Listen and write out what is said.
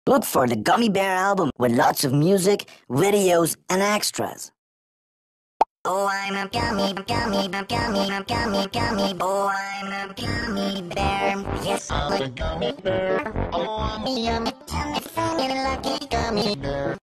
Look for the Gummy Bear album with lots of music, videos, and extras. Oh, I'm a gummy bear. Oh, I'm a gummy bear. Yes, I'm a gummy bear. Oh, I'm a yummy, funny, lucky gummy bear.